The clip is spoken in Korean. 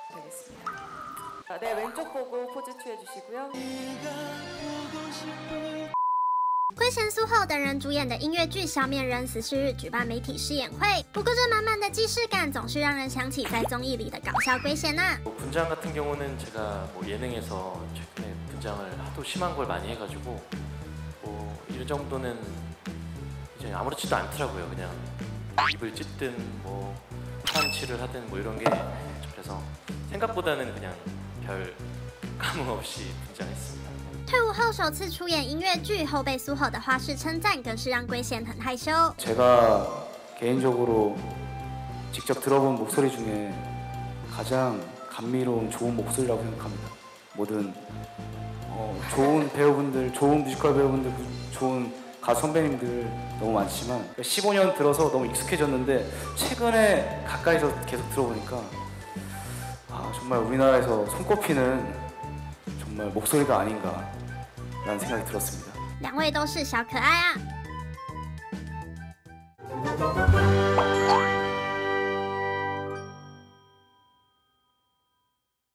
되겠습니다. 네, 왼쪽 보고 포즈 취해주시고요. 龟贤素后等人主演的音乐剧《小美人》14日举办媒体试演会，不过这满满的既视感总是让人想起在综艺里的搞笑龟贤啊。 분장 같은 경우는 제가 예능에서 최근에 분장을 하도 심한 걸 많이 해가지고 이 정도는 이제 아무렇지도 않더라고요. 그냥 입을 찢든 파란 칠을 하든 이런 게 그래서 생각보다는 그냥 별 감흥 없이 분장했습니다. 退伍后首次出演音乐剧，后被苏后的花式称赞，更是让龟贤很害羞。 제가 개인적으로 직접 들어본 목소리 중에 가장 감미로운 좋은 목소리라고 생각합니다. 모든 좋은 배우분들, 좋은 뮤지컬 배우분들, 좋은 가수 선배님들 너무 많지만 15년 들어서 너무 익숙해졌는데 최근에 가까이서 계속 들어보니까 정말 우리나라에서 손꼽히는 정말 목소리가 아닌가라는 생각이 들었습니다. 两位都是小可爱啊。